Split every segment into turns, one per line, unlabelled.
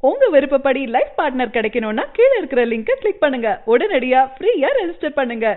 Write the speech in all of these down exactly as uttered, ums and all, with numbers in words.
உங்க விருப்பப்படி life partner கிடைக்கணும்னா கீழ இருக்கிற லிங்கை கிளிக் பண்ணுங்க. உடனடியா ஃப்ரீயா ரெஜிஸ்டர் பண்ணுங்க.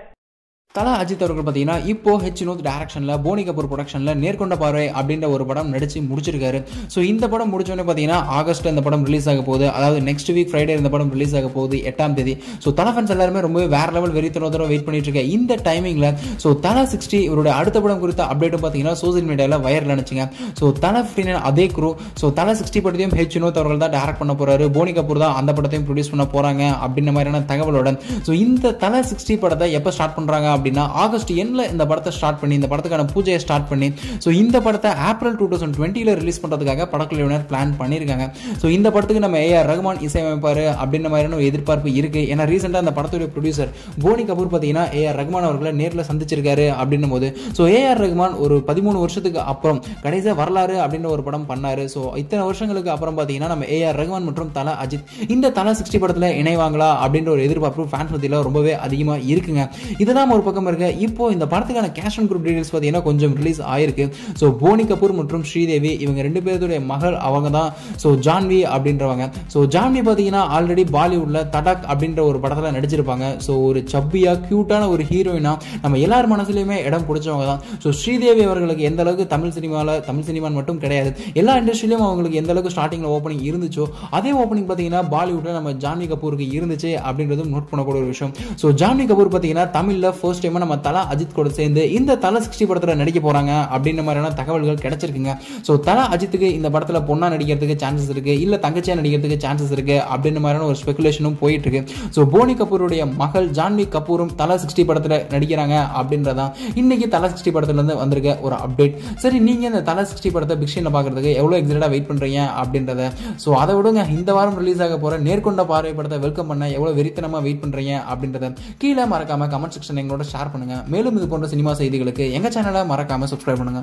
தல அஜித் அவர்கள் பார்த்தீங்கன்னா இப்போ ஹெச் வினோத் டைரக்ஷனில் போனி கபூர் ப்ரொடக்ஷனில் நேர்கொண்ட பார்வை அப்படின்ற ஒரு படம் நடிச்சு முடிச்சிருக்காரு. ஸோ இந்த படம் முடிச்சோடனே பார்த்தீங்கன்னா ஆகஸ்ட்டில் இந்த படம் ரிலீஸ் ஆக போகுது. அதாவது நெக்ஸ்ட் வீக் ஃப்ரைடே இந்த படம் ரிலீஸ் ஆக போகுது எட்டாம் தேதி. ஸோ தல ஃபேன்ஸ் எல்லாருமே ரொம்பவே வேற லெவல் வெறித்தனத்தோட வெயிட் பண்ணிட்டு இருக்க இந்த டைமிங்கில் ஸோ தல சிக்ஸ்டி இவருடைய அடுத்த படம் குறித்த அப்டேட்டும் பார்த்தீங்கன்னா சோசியல் மீடியாவில் வைரல் நினைச்சுங்க. ஸோ தல ஃபிஃப்டின் அதே குரூ ஸோ தல சிக்ஸ்டி படத்தையும் ஹெச் வினோத் அவர்கள் தான் டைரக்ட் பண்ண போறாரு. போனி கபூர் தான் அந்த படத்தையும் ப்ரொடியூஸ் பண்ண போறாங்க அப்படின்ற மாதிரியான தகவலோட ஸோ இந்த தல சிக்ஸ்டி படத்தை எப்போ ஸ்டார்ட் பண்றாங்க அப்படின்னா ஆகஸ்ட் எண்ணில் இந்த படத்தை ஸ்டார்ட் பண்ணி இந்த படத்துக்கான பூஜையை ஸ்டார்ட் பண்ணி ஸோ இந்த படத்தை ஏப்ரல் டூ தௌசண்ட் டுவெண்ட்டியில் ரிலீஸ் பண்ணுறதுக்காக படக்குழுவினர் பிளான் பண்ணியிருக்காங்க. ஸோ இந்த படத்துக்கு நம்ம ஏஆர் ரகுமான் இசையமைப்பார் அப்படின்ற மாதிரியான ஒரு எதிர்பார்ப்பு இருக்குது. ஏன்னா ரீசெண்டாக அந்த படத்துடைய ப்ரொடியூசர் போனி கபூர் பார்த்தீங்கன்னா ஏஆர் ரகுமான் அவர்களை நேரில் சந்திச்சிருக்காரு அப்படின்னும் போது ஸோ ஏஆர் ரகுமான் ஒரு பதிமூணு வருஷத்துக்கு அப்புறம் கடைசியாக வரலாறு அப்படின்ற ஒரு படம் பண்ணாரு. ஸோ இத்தனை வருஷங்களுக்கு அப்புறம் பார்த்தீங்கன்னா நம்ம ஏஆர் ரகுமான் மற்றும் தல அஜித் இந்த தல சிக்ஸ்டி படத்தில் இணைவாங்களா அப்படின்ற ஒரு எதிர்பார்ப்பு ஃபேன்ஸ் மத்தியில் ரொம்பவே அதிகமாக இருக்குங்க. இதெல்லாம் ஒரு பக்கம் இருக்கு. இப்போ இந்த படத்துக்கான கேஷ் அண்ட் குரூப் டீடைல்ஸ் பார்த்தீங்கன்னா கொஞ்சம் ரிலீஸ் ஆயிருக்கு. ஸோ போனி கபூர் மற்றும் ஸ்ரீதேவி இவங்க ரெண்டு பேருடைய மகள் அவங்க தான் ஸோ ஜான்வி அப்படின்றவங்க. ஸோ ஜான்வி பார்த்தீங்கன்னா ஆல்ரெடி பாலிவுட்ல தடக் அப்படின்ற ஒரு படத்தில் நடிச்சிருப்பாங்க. ஸோ ஒரு சப்பியா கியூட்டான ஒரு ஹீரோயினா நம்ம எல்லார் மனசுலையுமே இடம் பிடிச்சவங்க தான். ஸோ ஸ்ரீதேவி அவர்களுக்கு எந்த அளவுக்கு தமிழ் சினிமாவில் தமிழ் சினிமான் மட்டும் கிடையாது எல்லா இண்டஸ்ட்ரியிலும் அவங்களுக்கு எந்த அளவுக்கு ஸ்டார்டிங்கில் ஓப்பனிங் இருந்துச்சோ அதே ஓப்பனிங் பார்த்தீங்கன்னா பாலிவுட்ல நம்ம ஜான்வி கபூருக்கு இருந்துச்சு அப்படின்றதும் நோட் பண்ணக்கூடிய ஒரு விஷயம். ஸோ ஜான்வி கபூர் பார்த்தீங்கன்னா தமிழில் ஃபர்ஸ்ட் டைம் நம்ம தல அஜித் கூட சேர்ந்து இந்த தல சிக்ஸ்டி படத்தில் நடிக்க போறாங்க அப்படின்ற மாதிரியான தகவல்கள் கிடைச்சிருக்குங்க. ஸோ தல அஜித்துக்கு இந்த படத்தில் பொண்ணா நடிக்கிறதுக்கு சான்சஸ் இருக்கு, இல்ல தங்கச்சியா நடிக்கிறதுக்கு சான்சஸ் இருக்கு அப்படின்ற மாதிரியான ஒரு ஸ்பெகுலேஷனும் போயிட்டு இருக்கு. ஸோ போனி கபூருடைய மகள் ஜான்வி கபூரும் தல சிக்ஸ்டி படத்தில் நடிக்கிறாங்க அப்படின்றதான் இன்னைக்கு தல சிக்ஸ்டி படத்துல இருந்து வந்திருக்க ஒரு அப்டேட். சரி, நீங்க இந்த தல சிக்ஸ்டி படத்தை பிக் ஸ்கிரீன்ல பார்க்கறதுக்கு எவ்வளவு எக்ஸைட்டடா வெயிட் பண்றீங்க அப்படின்றத ஸோ அதை விடுங்க. இந்த வாரம் ரிலீஸ் ஆக போற நேர்கொண்ட பார்வை படத்தை வெல்கம் பண்ண எவ்வளவு வெறித்தனமா வெயிட் பண்றீங்க அப்படின்றத கீழே மறக்காம கமெண்ட் செக்ஷன் எங்களோட ஷேர் பண்ணுங்க. மேலும் இது போன்ற சினிமா செய்திகளுக்கு எங்க சேனலை மறக்காம சப்ஸ்கிரைப் பண்ணுங்க.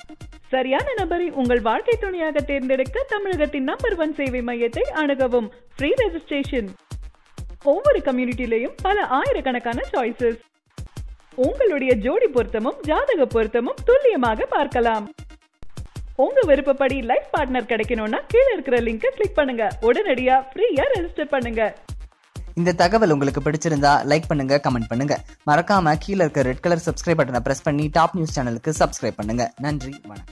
சரியான நபரை உங்கள் வாழ்க்கை துணையாக தேர்ந்தெடுக்க தமிழகத்தின் நம்பர் ஒன் சேவை மையத்தை அணுகவும். Free registration. ஒவ்வொரு கம்யூனிட்டிலையும் பல ஆயிரக்கணக்கான சாய்ஸஸ். உங்களுடைய ஜோடி பொருத்தமும் ஜாதக பொருத்தமும் துல்லியமாக பார்க்கலாம். உங்க விருப்பப்படி லைஃப் பார்ட்னர் கிடைக்கணும்னா கீழ இருக்கிற லிங்கை கிளிக் பண்ணுங்க. உடனடியா ஃப்ரீயா ரெஜிஸ்டர் பண்ணுங்க.
இந்த தகவல் உங்களுக்கு பிடிச்சிருந்தா லைக் பண்ணுங்க, கமெண்ட் பண்ணுங்க. மறக்காம கீழ இருக்க ரெட் கலர் சப்ஸ்கிரைப் பட்டனை பிரஸ் பண்ணி டாப் நியூஸ் சேனலுக்கு சப்ஸ்கிரைப் பண்ணுங்க. நன்றி, வணக்கம்.